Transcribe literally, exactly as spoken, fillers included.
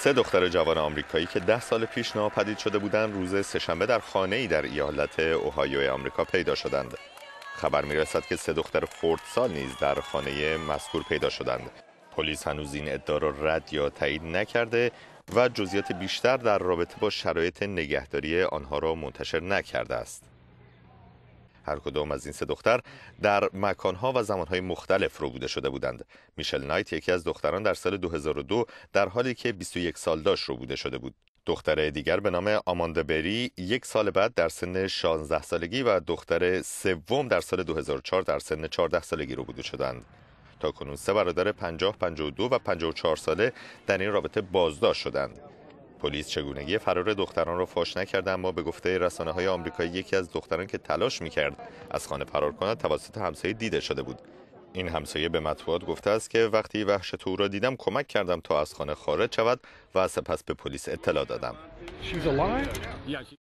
سه دختر جوان آمریکایی که ده سال پیش ناپدید شده بودند روز سه‌شنبه در خانه‌ای در ایالت اوهایو آمریکا پیدا شدند. خبر می‌رسد که سه دختر خردسال نیز در خانه مذکور پیدا شدند. پلیس هنوز این ادعا را رد یا تایید نکرده و جزئیات بیشتر در رابطه با شرایط نگهداری آنها را منتشر نکرده است. هر کدام از این سه دختر در مکانها و زمانهای مختلف ربوده شده بودند. میشل نایت یکی از دختران در سال دو هزار و دو در حالی که بیست و یک سال داشت ربوده شده بود. دختر دیگر به نام آماندا بری یک سال بعد در سن شانزده سالگی و دختر سوم در سال دو هزار و چهار در سن چهارده سالگی ربوده شدند. تاکنون سه برادر پنجاه، پنجاه و دو و پنجاه و چهار ساله در این رابطه بازداشت شدند. پلیس چگونگی فرار دختران را فاش نکرد، اما به گفته رسانه‌های آمریکایی یکی از دختران که تلاش می‌کرد از خانه فرار کند توسط همسایه دیده شده بود. این همسایه به مطبوعات گفته است که وقتی وحشت او را دیدم کمک کردم تا از خانه خارج شود و سپس به پلیس اطلاع دادم.